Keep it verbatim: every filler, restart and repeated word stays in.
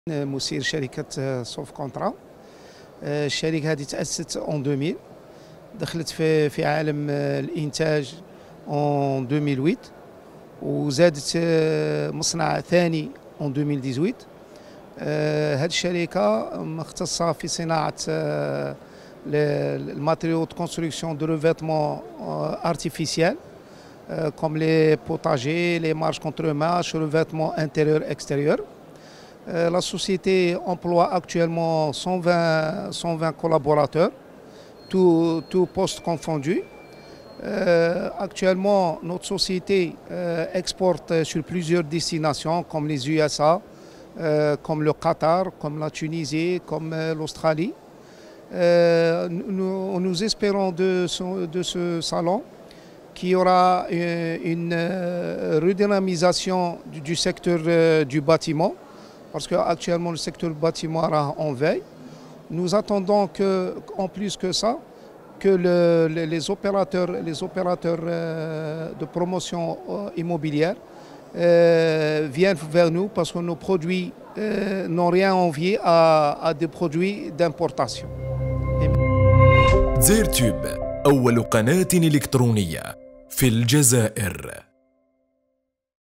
مسير شركة سوف كونترا. الشركة هذه تأسست أون ألفين وثمانية، دخلت في في عالم الإنتاج أون ألفين وثمانية وزادت مصنع ثاني أون ألفين وثمانية عشر. هذه الشركة مختصة في صناعة الماتيريaux de construction de revêtement artificiel comme les potagers, les marches contre marches, revêtements intérieur-extérieur. La société emploie actuellement cent vingt, cent vingt collaborateurs, tous tout postes confondus. Euh, actuellement, notre société euh, exporte sur plusieurs destinations comme les U S A, euh, comme le Qatar, comme la Tunisie, comme euh, l'Australie. Euh, nous, nous espérons de ce, de ce salon qu'il y aura une, une redynamisation du, du secteur euh, du bâtiment, parce qu'actuellement le secteur du bâtiment est en veille. Nous attendons que, en plus que ça, que le, les, les opérateurs, les opérateurs euh, de promotion euh, immobilière euh, viennent vers nous, parce que nos produits euh, n'ont rien envié à, à des produits d'importation. زيرتوب أول قناة إلكترونية في الجزائر.